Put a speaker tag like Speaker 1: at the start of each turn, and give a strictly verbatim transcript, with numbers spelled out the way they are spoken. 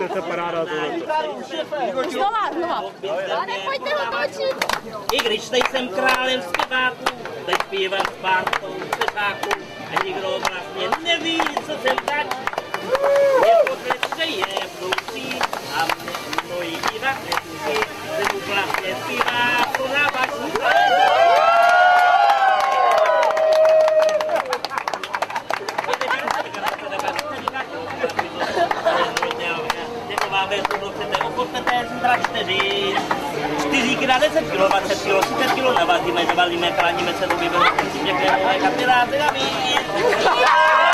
Speaker 1: to je paráda tohle.
Speaker 2: Znova, znova. Ale nepojďte ho točit.
Speaker 3: I když nejsem králem zpěváků, teď zpívám s pártou zpěváků a nikdo vlastně neví, co jsem tač. Je pocit, že je vnoucí a moji diváci se mu vlastně zpívá pro návažní čtyřikrát deset kilo, dvacet kilo, třicet kilo, navazíme, navalíme, chráníme se, dobíme, děkujeme, kapiláře a víc.